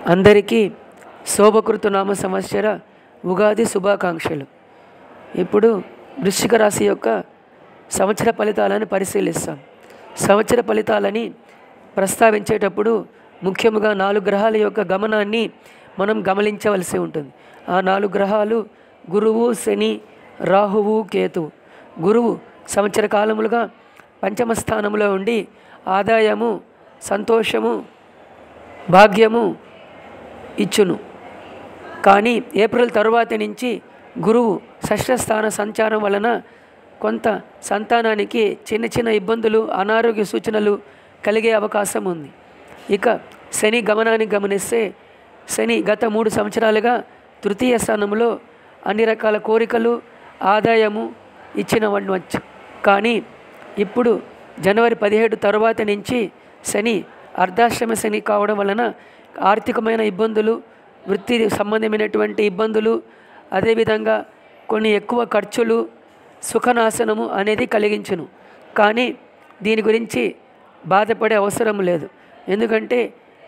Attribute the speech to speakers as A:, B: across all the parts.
A: అందరికీ శోభకృతనామ సంవత్సర ఉగాది శుభాకాంక్షలు. ఇప్పుడు వృశ్చిక రాశి యొక్క సంవత్సర ఫలితాలను పరిశీలిస్తాం. సంవత్సర ఫలితాలని ప్రస్తావించేటప్పుడు ముఖ్యంగా 4 గ్రహాల యొక్క గమనాన్ని మనం గమనించవలసి ఉంటుంది. ఆ 4 గ్రహాలు గురువు, శని, రాహువు, కేతువు. గురువు సంవత్సర కాలములుగా పంచమ స్థానంలో ఉండి ఆదాయము, సంతోషము, భాగ్యము ఇచ్చును. కానీ ఏప్రిల్ తరువాత నుంచి గురువు షష్ఠ స్థాన సంచారం వలన కొంత సంతానానికి చిన్న చిన్న ఇబ్బందులు, అనారోగ్య సూచనలు కలిగే అవకాశం ఉంది. ఇక శని గమనాన్ని గమనిస్తే శని గత 3 సంవత్సరాలుగా తృతీయ స్థానంలో అన్ని రకాల కోరికలు, ఆదాయము ఇచ్చినవచ్చు. కానీ ఇప్పుడు జనవరి 17 తరువాత నుంచి శని అర్ధాశ్రమ శని కావడం వలన ఆర్థికమైన ఇబ్బందులు, వృత్తి సంబంధమైనటువంటి ఇబ్బందులు, అదేవిధంగా కొన్ని ఎక్కువ ఖర్చులు, సుఖనాశనము అనేది కలిగించును. కానీ దీని గురించి బాధపడే అవసరం లేదు. ఎందుకంటే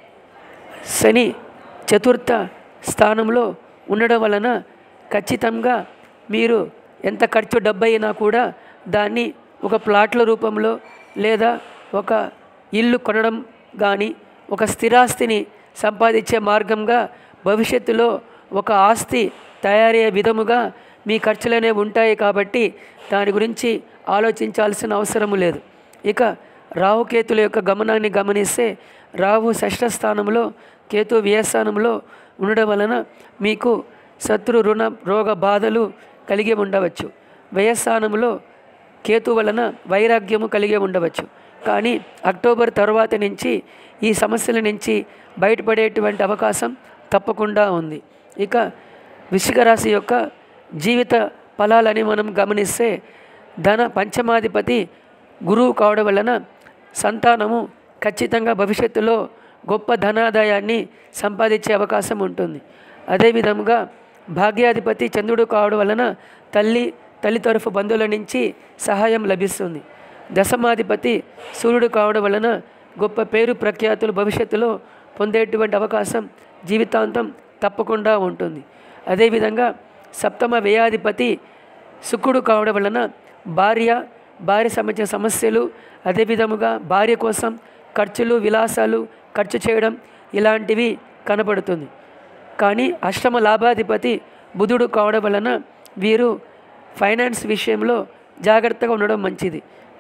A: శని చతుర్థ స్థానంలో ఉండడం వలన ఖచ్చితంగా మీరు ఎంత ఖర్చు డబ్బైనా కూడా దాన్ని ఒక ప్లాట్ల రూపంలో లేదా ఒక ఇల్లు కొనడం కానీ ఒక స్థిరాస్తిని సంపాదించే మార్గంగా భవిష్యత్తులో ఒక ఆస్తి తయారయ్యే విధముగా మీ ఖర్చులనే ఉంటాయి. కాబట్టి దాని గురించి ఆలోచించాల్సిన అవసరం లేదు. ఇక రాహుకేతుల యొక్క గమనాన్ని గమనిస్తే రాహు షష్ఠ స్థానంలో, కేతు వ్యయస్థానంలో ఉండడం వలన మీకు శత్రు, రుణ, రోగ బాధలు కలిగి ఉండవచ్చు. వ్యయస్థానంలో కేతు వలన వైరాగ్యము కలిగి ఉండవచ్చు. కానీ అక్టోబర్ తర్వాత నుంచి ఈ సమస్యల నుంచి బయటపడేటువంటి అవకాశం తప్పకుండా ఉంది. ఇక వృశ్చిక రాశి యొక్క జీవిత ఫలాలని మనం గమనిస్తే ధన పంచమాధిపతి గురువు కావడం వలన సంతానము ఖచ్చితంగా భవిష్యత్తులో గొప్ప ధనాదాయాన్ని సంపాదించే అవకాశం ఉంటుంది. అదేవిధంగా భాగ్యాధిపతి చంద్రుడు కావడం వలన తల్లి తరఫు బంధువుల నుంచి సహాయం లభిస్తుంది. దశమాధిపతి సూర్యుడు కావడం వలన గొప్ప పేరు ప్రఖ్యాతులు భవిష్యత్తులో పొందేటువంటి అవకాశం జీవితాంతం తప్పకుండా ఉంటుంది. అదేవిధంగా సప్తమ వ్యయాధిపతి శుక్రుడు కావడం వలన భార్య సంబంధించిన సమస్యలు, అదేవిధముగా భార్య కోసం ఖర్చులు, విలాసాలు ఖర్చు చేయడం ఇలాంటివి కనబడుతుంది. కానీ అష్టమ లాభాధిపతి బుధుడు కావడం వలన వీరు ఫైనాన్స్ విషయంలో జాగ్రత్తగా ఉండడం మంచిది.